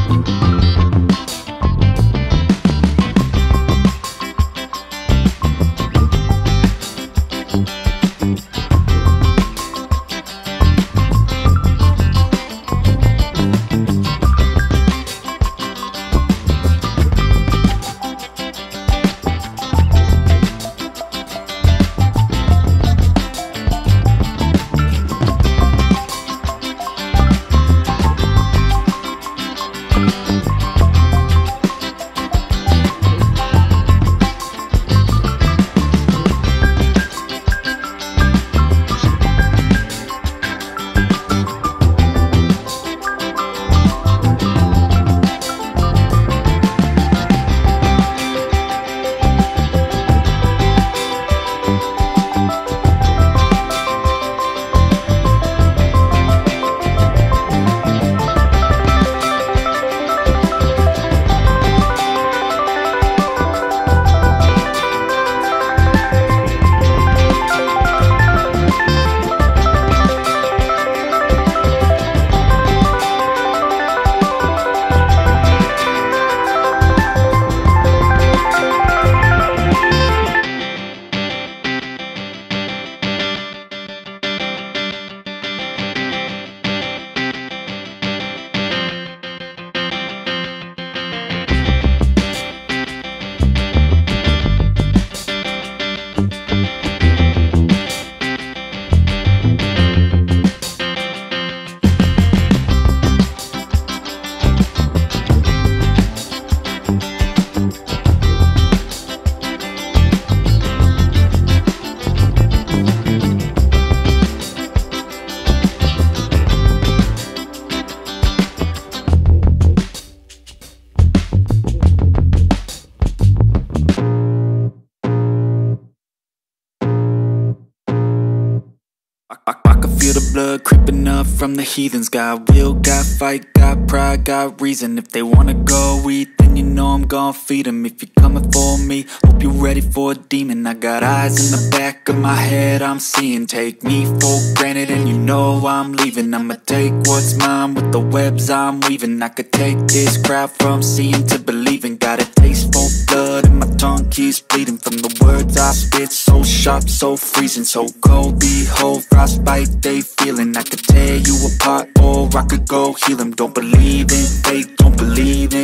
I can feel the blood creeping up from the heathens. Got will, got fight, got pride, got reason. If they wanna go eat, then you know I'm gon' feed them. If you're coming for me, hope you're ready for a demon. I got eyes in the back of my head, I'm seeing. Take me for granted and you know I'm leaving. I'ma take what's mine with the webs I'm weaving. I could take this crowd from seeing to believing. Got a taste for blood and my tongue keeps bleeding from the words I spit. So sharp, so freezing, so cold. Behold, frostbite they feeling. I could tear you apart or I could go heal them. Don't believe in fate, don't believe in